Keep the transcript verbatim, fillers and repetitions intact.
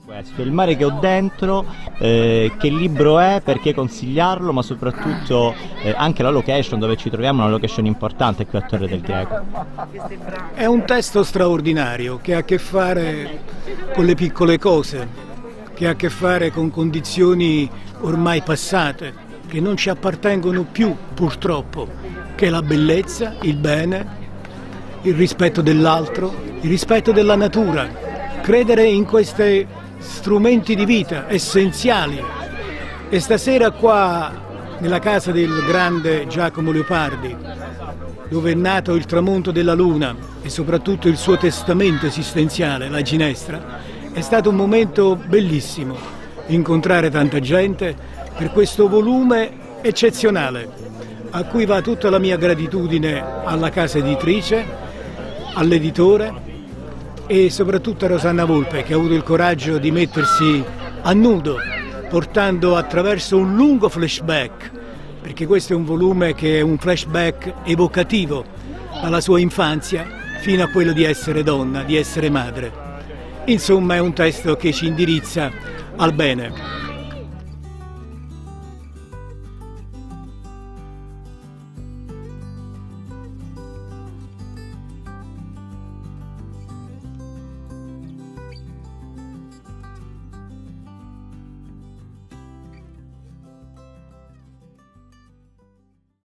Questo, Il mare che ho dentro, eh, che libro è, perché consigliarlo, ma soprattutto eh, anche la location dove ci troviamo, una location importante qui a Torre del Greco. È un testo straordinario che ha a che fare con le piccole cose, che ha a che fare con condizioni ormai passate, che non ci appartengono più purtroppo, che è la bellezza, il bene, il rispetto dell'altro, il rispetto della natura, credere in queste strumenti di vita essenziali. E stasera qua nella casa del grande Giacomo Leopardi, dove è nato il tramonto della luna e soprattutto il suo testamento esistenziale, la ginestra, è stato un momento bellissimo incontrare tanta gente per questo volume eccezionale, a cui va tutta la mia gratitudine alla casa editrice, all'editore e soprattutto a Rosanna Volpe, che ha avuto il coraggio di mettersi a nudo, portando attraverso un lungo flashback, perché questo è un volume che è un flashback evocativo dalla sua infanzia fino a quello di essere donna, di essere madre. Insomma, è un testo che ci indirizza al bene.